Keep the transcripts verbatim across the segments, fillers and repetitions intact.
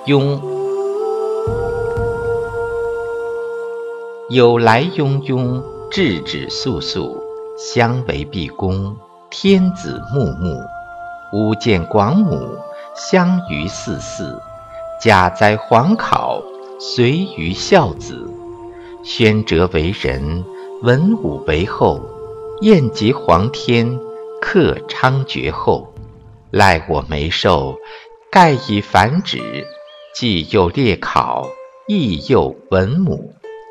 庸，有来庸庸，质质素素，相为毕恭，天子穆穆，吾见广母，相于四四，家哉皇考，随于孝子。宣哲为人，文武为后，宴及皇天，克昌爵后。赖我眉寿，盖以繁殖，既又列考，亦又文母。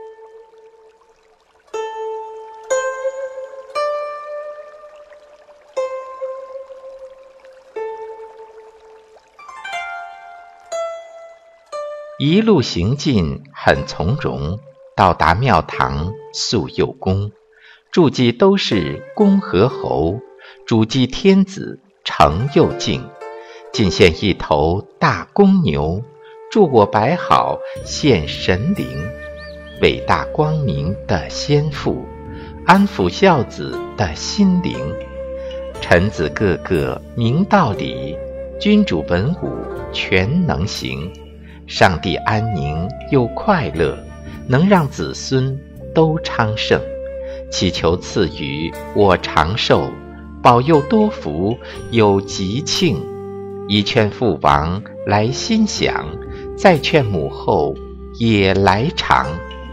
一路行进，很从容。到达庙堂，肃又恭，诸祭都是公和侯，主祭天子，诚又敬。进献一头大公牛，助我摆好献神灵。伟大光明的先父，安抚孝子的心灵。臣子个个明道理，君主文武全能行。上帝安宁又快乐，能让子孙都昌盛。祈求赐予我长寿，保佑多福有吉庆。一劝父王来心想，再劝母后也来长。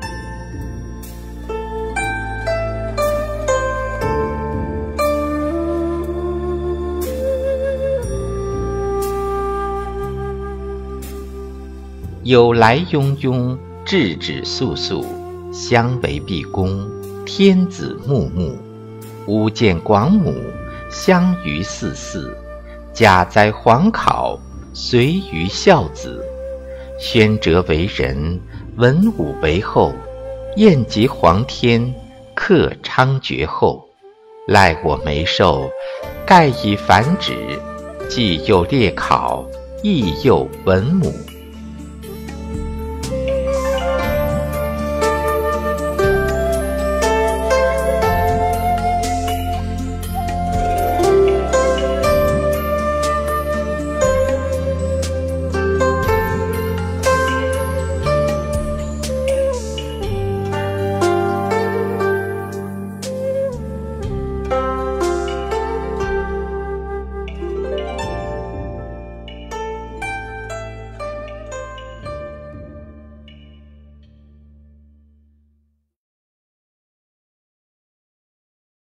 有来庸庸，质质素素，相为毕恭，天子穆穆，吾见广母，相于四四，家哉皇考，随于孝子。宣哲为人，文武为后，宴及皇天，克昌爵后。赖我眉寿，盖以繁殖，既又列考，亦又文母。